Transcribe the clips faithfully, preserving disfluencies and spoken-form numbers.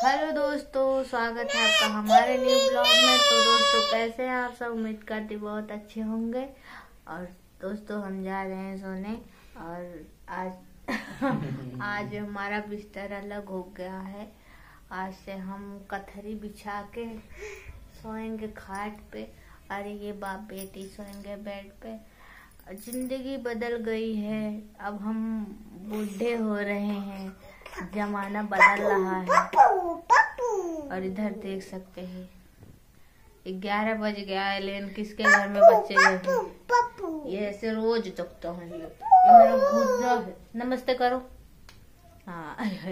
Hello दोस्तों, स्वागत है आपका हमारे न्यू ब्लॉग में। तो दोस्तों कैसे हैं आप सब? उम्मीद करती बहुत अच्छे होंगे। और दोस्तों हम जा रहे हैं सोने। और आज आज हमारा बिस्तर अलग हो गया है। आज से हम कथरी बिछा के सोएंगे खाट पे। अरे ये बाप बेटी सोएंगे बेड पे। जिंदगी बदल गई है, अब हम बूढ़े हो रहे हैं, जमाना बदल रहा है। और इधर देख सकते हैं ग्यारह बज गया है, लेकिन किसके घर में बच्चे हैं? ये ऐसे रोज जगता है। ये मेरा गुर्दा है। नमस्ते करो। हाँ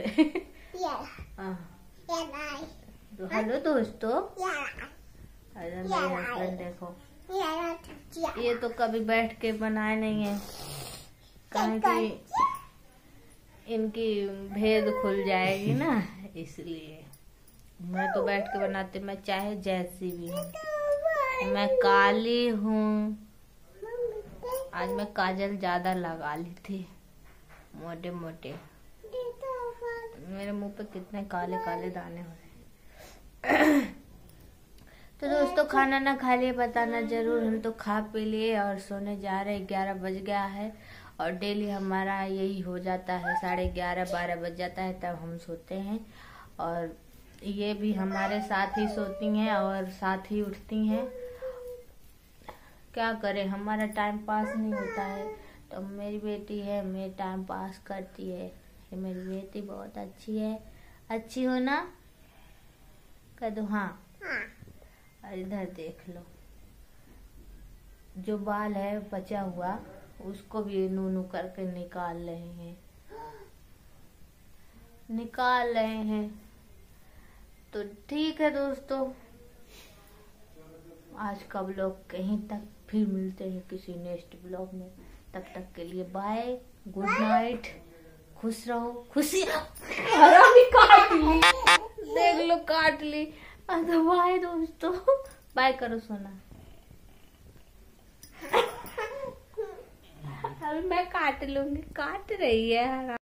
तो हेलो दोस्तों। अरे मेरे हस्बैंड देखो, ये तो कभी बैठ के बनाए नहीं है, कहीं कि इनकी भेद खुल जाएगी ना, इसलिए मैं तो बैठ के बनाती। मैं चाहे जैसी भी हूँ, मैं काली हूँ। आज मैं काजल ज्यादा लगा ली थी, मोटे मोटे। मेरे मुंह पे कितने काले काले दाने हो रहे। तो दोस्तों खाना ना खा लिए बताना जरूर। हम तो खा पी लिए और सोने जा रहे। ग्यारह बज गया है और डेली हमारा यही हो जाता है, साढ़े ग्यारह बारह बज जाता है तब हम सोते हैं। और ये भी हमारे साथ ही सोती हैं और साथ ही उठती हैं। क्या करें, हमारा टाइम पास नहीं होता है। तो मेरी बेटी है, मेरी टाइम पास करती है। ये मेरी बेटी बहुत अच्छी है। अच्छी हो ना? कह दो हाँ। इधर देख लो, जो बाल है बचा हुआ उसको भी नू नू करके निकाल रहे हैं निकाल रहे हैं तो ठीक है दोस्तों, आज का ब्लॉग कहीं तक। फिर मिलते हैं किसी नेक्स्ट ब्लॉग में। तब तक के लिए बाय, गुड नाइट, खुश रहो, खुशी रहो। काट ली, देख लो काट ली। तो बाय दोस्तों, बाय करो सोना। अभी मैं काट लूंगी, काट रही है।